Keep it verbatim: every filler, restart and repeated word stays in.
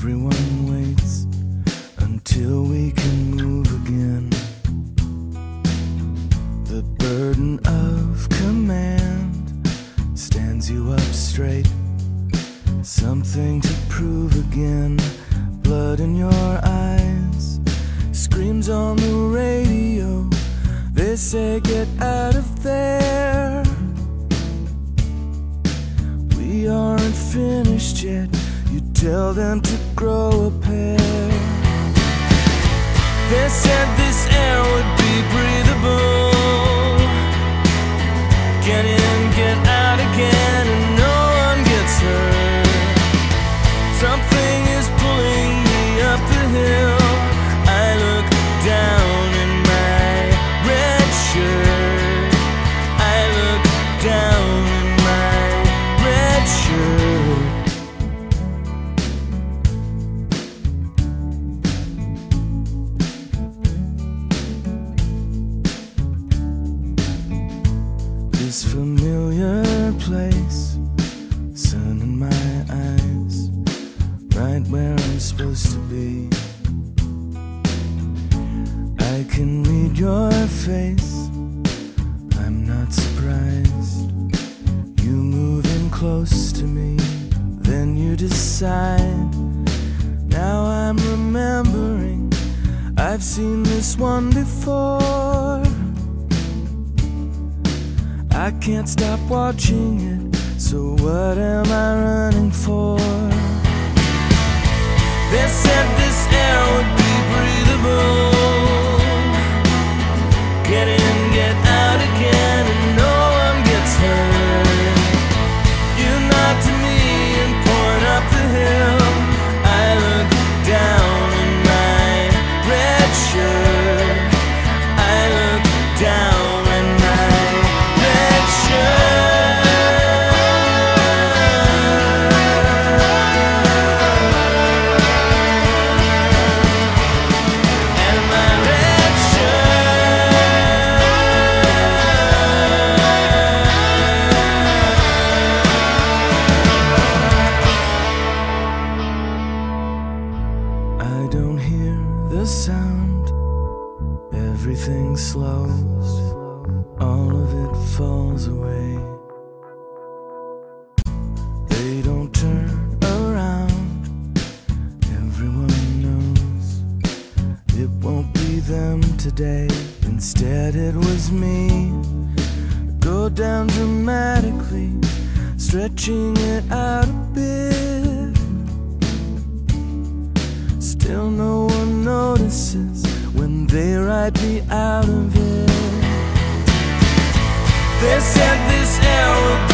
Everyone waits until we can move again. The burden of command stands you up straight. Something to prove again. Blood in your eyes, screams on the radio. They say get out of there. We aren't finished yet. You tell them to grow a pair. They said this air would be breathable. Get in, get out again, and no one gets hurt. Something is pulling me up the hill. I look down in my red shirt. I look down in my red shirt. This familiar place, sun in my eyes, right where I'm supposed to be. I can read your face, I'm not surprised. You moving close to me, then you decide. Now I'm remembering, I've seen this one before. I can't stop watching it, so what am I running for? They said this air would be breathable. Get in, get out again, and no one gets hurt. You nod to me and point up the hill. I look down in my red shirt. I look down in my red shirt. And my red I don't hear the sound. Everything slows. All of it falls away. They don't turn around. Everyone knows it won't be them today. Instead it was me. Go down dramatically, stretching it out a bit. Still no one notices when they write me out of it. They said this air will be